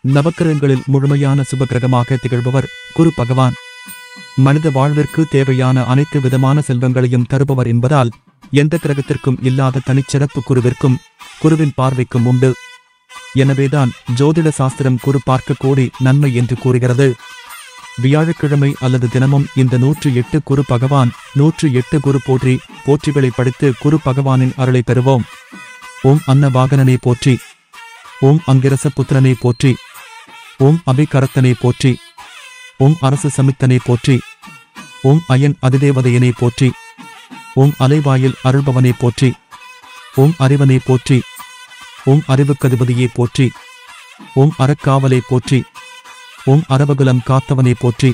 நவக்கிரகங்களில் முழுமையான சுபகிரகமாக திகழ்பவர் குரு பகவான். மனித வாழ்விற்கு தேவையான அனைத்து விதமான செல்வங்களையும் தருபவர் என்பதால் எந்த கிரகத்திற்கும் இல்லாத தனிச்சிறப்பு குருவிற்கும் குருவின் பார்வைக்கும் உண்டு. எனவேதான் ஜோதிட சாஸ்திரம் குரு பார்க்க கோடி நன்மை என்று கூறுகிறது. வியாழக்கிழமை அல்லது தினமும் இந்த 108 குரு பகவான் 108 குரு போற்றி போற்றிகளை படித்து குரு பகவானின் அருளை பெறுவோம். ஓம் அன்னவாகனனை போற்றி, ஓம் அங்கிரச புத்திரனை போற்றி, ஓம் அபிகரத்தனை போற்றி, ஓம் அரசு சமித்தனை போற்றி, ஓம் அயன் அதிதேவதையனை போற்றி, ஓம் அலைவாயில் அருள்பவனை போற்றி, ஓம் அறிவனை போற்றி, ஓம் அறிவுக்கதிபதியை போற்றி, ஓம் அறக்காவலை போற்றி, ஓம் அரவகுலம் காத்தவனை போற்றி,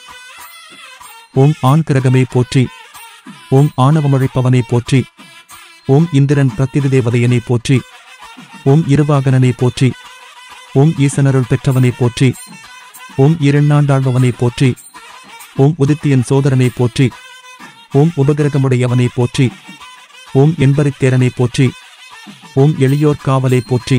ஓம் ஆண் கிரகமே போற்றி, ஓம் ஆணவமழைப்பவனை போற்றி, ஓம் இந்திரன் பிரத்திதிதேவதையனை போற்றி, ஓம் இருவாகனனை போற்றி, ஓம் ஈசனருள் பெற்றவனை போற்றி, ஓம் இரண்டாண்டாழ்பவனை போற்றி, ஓம் உதித்தியன் சோதரனை போற்றி, ஓம் உபகிரகமுடையவனை போற்றி, ஓம் என்பரித்தேரனை போற்றி, ஓம் எளியோர் காவலை போற்றி,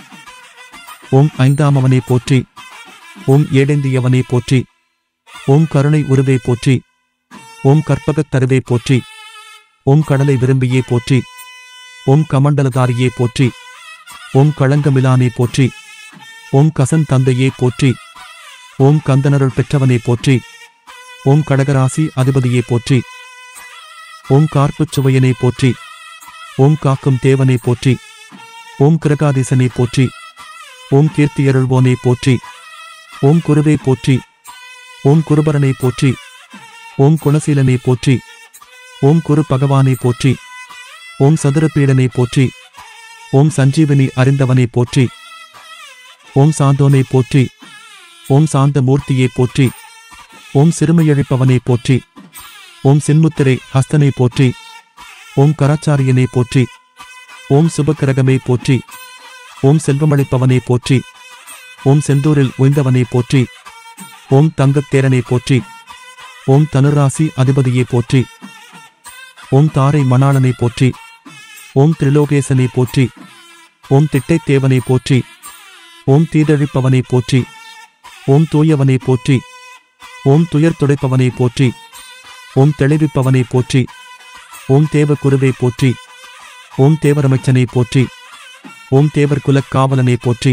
ஓம் ஐந்தாமவனை போற்றி, ஓம் ஏடேந்தியவனை போற்றி, ஓம் கருணை உருவை போற்றி, ஓம் கற்பகத் தருவை போற்றி, ஓம் கடலை விரும்பியே போற்றி, ஓம் கமண்டலதாரியே போற்றி, ஓம் களங்கமிலானே போற்றி, ஓம் கசன் தந்தையே போற்றி, ஓம் கந்தனருள் பெற்றவனை போற்றி, ஓம் கடகராசி அதிபதியே போற்றி, ஓம் கார்ப்புச் சுவையனை போற்றி, ஓம் காக்கும் தேவனை போற்றி, ஓம் கிரகாதீசனை போற்றி, ஓம் கீர்த்தியருள்வோனை போற்றி, ஓம் குருவே போற்றி, ஓம் குருபரனை போற்றி, ஓம் குணசீலனை போற்றி, ஓம் குரு பகவானை போற்றி, ஓம் சதுரபீடனை போற்றி, ஓம் சஞ்சீவனி அறிந்தவனை போற்றி, ஓம் சாந்தோனை போற்றி, ஓம் சாந்த மூர்த்தியை போற்றி, ஓம் சிறுமையழிப்பவனை போற்றி, ஓம் சின்முத்திரை ஹஸ்தனை போற்றி, ஓம் கராச்சாரியனை போற்றி, ஓம் சுபக்கிரகமே போற்றி, ஓம் செல்வமளிப்பவனை போற்றி, ஓம் செந்தூரில் உய்ந்தவனை போற்றி, ஓம் தங்கத்தேரனை போற்றி, ஓம் தனுராசி அதிபதியை போற்றி, ஓம் தாரை மணாளனை போற்றி, ஓம் திரிலோகேசனை போற்றி, ஓம் திட்டைத்தேவனை போற்றி, ஓம் தீதழிப்பவனை போற்றி, ஓம் தூயவனை போற்றி, ஓம் துயர் துடைப்பவனை போற்றி, ஓம் தெளிவிப்பவனை போற்றி, ஓம் தேவ குருவை போற்றி, ஓம் தேவரமைச்சனை போற்றி, ஓம் தேவர் குலக் காவலனை போற்றி,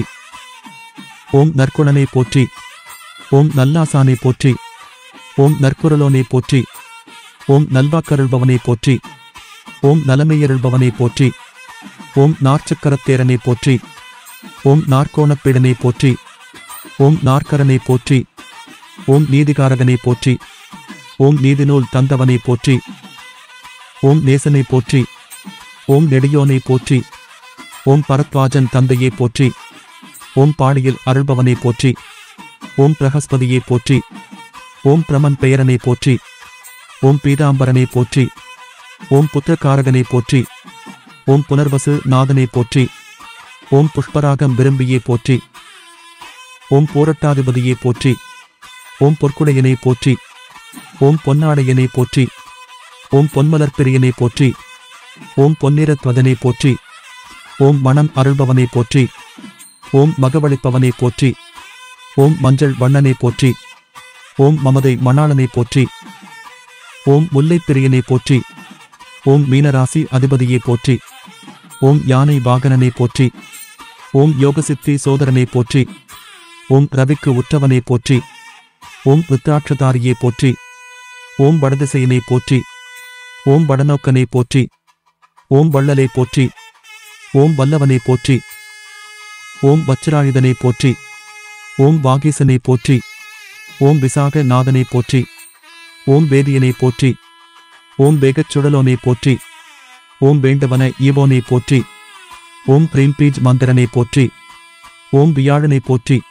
ஓம் நற்குணனை போற்றி, ஓம் நல்லாசானை போற்றி, ஓம் நற்குரலோனை போற்றி, ஓம் நல்வாக்கருள்பவனை போற்றி, ஓம் நலமையருள்பவனை போற்றி, ஓம் நாற்சக்கரத்தேரனை போற்றி, ஓம் நாற்கோணப்பீடனை போற்றி, ஓம் நாற்கரனை போற்றி, ஓம் நீதிகாரகனை போற்றி, ஓம் நீதிநூல் தந்தவனை போற்றி, ஓம் நேசனை போற்றி, ஓம் நெடியோனை போற்றி, ஓம் பரத்வாஜன் தந்தையை போற்றி, ஓம் பாடியில் அருள்பவனை போற்றி, ஓம் பிரகஸ்பதியை போற்றி, ஓம் பிரமன் பெயரனை போற்றி, ஓம் பீதாம்பரனை போற்றி, ஓம் புத்திரகாரகனை போற்றி, ஓம் புனர்வசு நாதனை போற்றி, ஓம் புஷ்பராகம் விரும்பியே போற்றி, ஓம் போரட்டாதிபதியை போற்றி, ஓம் பொற்குடையனை போற்றி, ஓம் பொன்னாடையனை போற்றி, ஓம் பொன்மலர்பிரியனை போற்றி, ஓம் பொன்னிறத்வதனை போற்றி, ஓம் மனம் அருள்பவனை போற்றி, ஓம் மகவளிப்பவனை போற்றி, ஓம் மஞ்சள் வண்ணனை போற்றி, ஓம் மமதை மணாளனை போற்றி, ஓம் முல்லைப்பிரியனை போற்றி, ஓம் மீனராசி அதிபதியை போற்றி, ஓம் யானை வாகனனை போற்றி, ஓம் யோகசித்தி சோதரனை போற்றி, ஓம் ரவிக்கு உற்றவனை போற்றி, ஓம் ருத்ராட்சதாரியை போற்றி, ஓம் வடதிசையனை போற்றி, ஓம் வடநோக்கனை போற்றி, ஓம் வள்ளலை போற்றி, ஓம் வல்லவனை போற்றி, ஓம் வச்சிராயுதனை போற்றி, ஓம் வாகீசனை போற்றி, ஓம் விசாக நாதனை போற்றி, ஓம் வேதியனை போற்றி, ஓம் வேகச்சுடலோனை போற்றி, ஓம் வேண்டவன ஈவோனை போற்றி, ஓம் பிரேம்பீஜ் மந்திரனை போற்றி, ஓம் வியாழனை போற்றி,